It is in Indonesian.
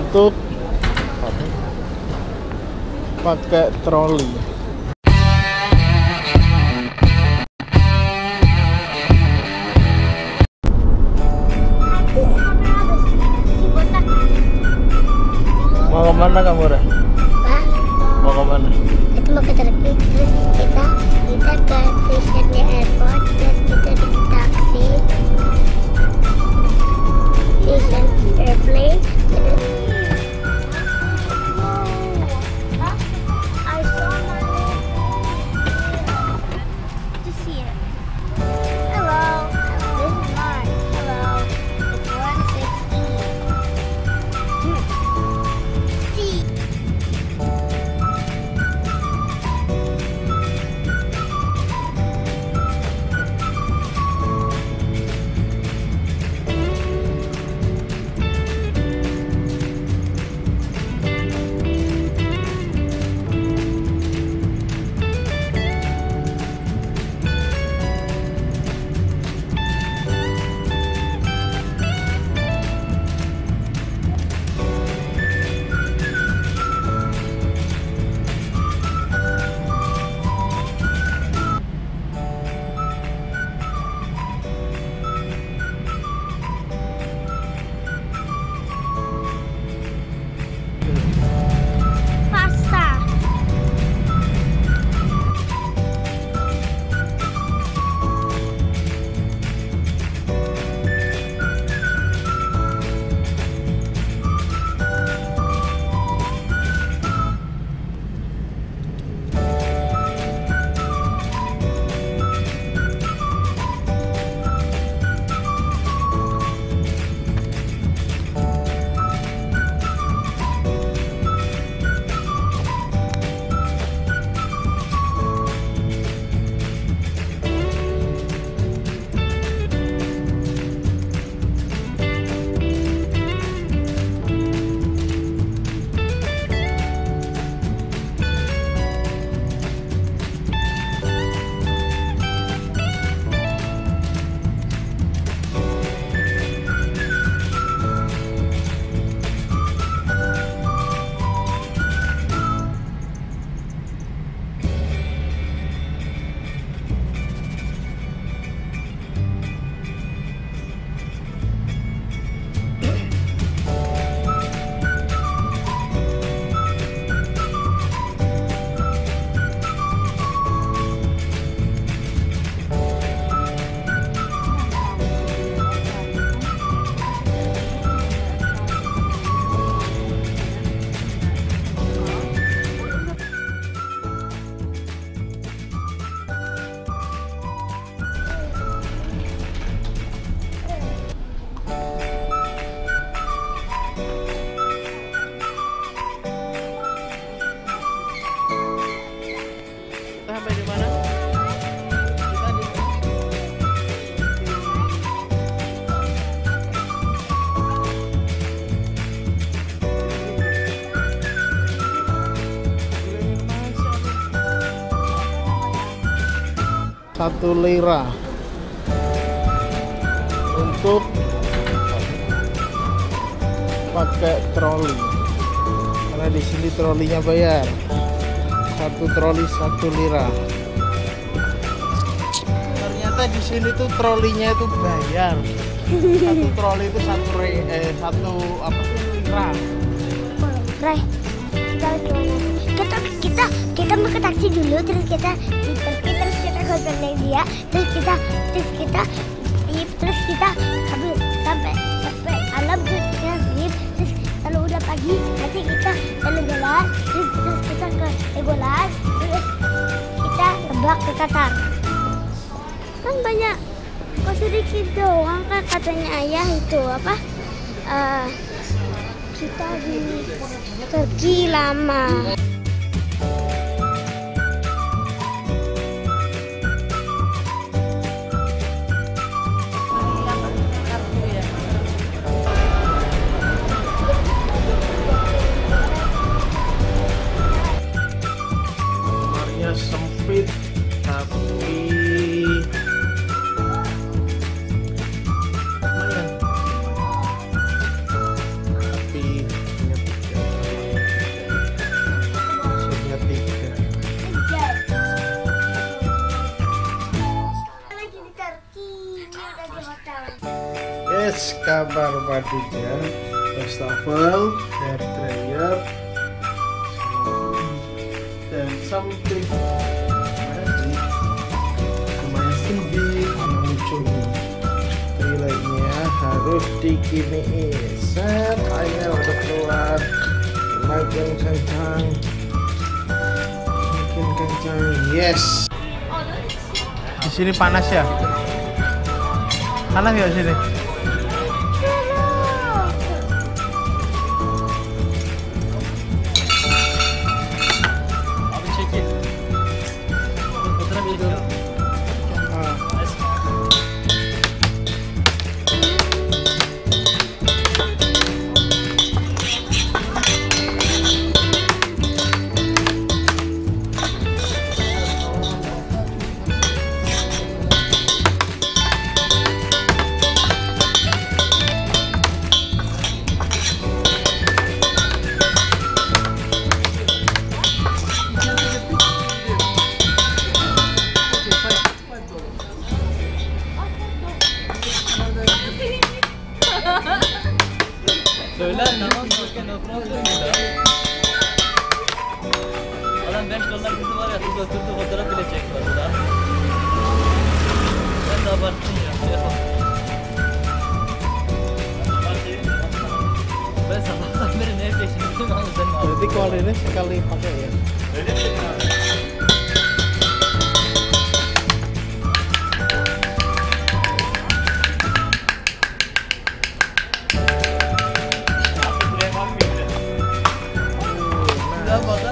untuk pakai troli. Mau kemana kamu, Ra? Mau kemana? Itu mau ke Turki, terus kita ke stationnya airport, terus kita di taksi station airplane. I saw my to see it. Hello, this is mine. Hello, it's 160. See. Sampai di mana? Kita di Rp1 untuk pakai troli. Karena di sini trolinya bayar. Satu troli Rp1. Ternyata di sini tuh trolinya itu bayar. Satu troli itu satu apa sih, lira. Ray, kita mau ke taksi dulu, terus kita di Turki, terus kita kontak dia, terus kita sampai alam, terus kita sleep, terus kalau udah pagi nanti kita jalan-jalan, terus kita ke Legoland, terus kita terbang ke Qatar. Kan banyak, kok sedikit doang kan katanya ayah itu apa? Kita di Turki lama. Kamarnya sempit tapi lumayan. Tapi kamar mandinya, wastafel, hair dryer, dan samping lumayan tinggi. Lucu nih, toiletnya harus dikiniin. Set, airnya udah keluar, makin kencang, yes. Di sini panas ya? Panas ya di sini? Abi çekil. Fotoğraf çekiyor. Söyler tamam bakın o problem değil. Adam $5 bizi var ya götürdü fotoğraf bile çekmedi burada. Sen de abarttın ya. Ben sabahtan beri ne yapıyorsun bütün anı senin abi. Berarti kalau ini sekali pakai ya? Öyle mi abi? Güzel fotoğraf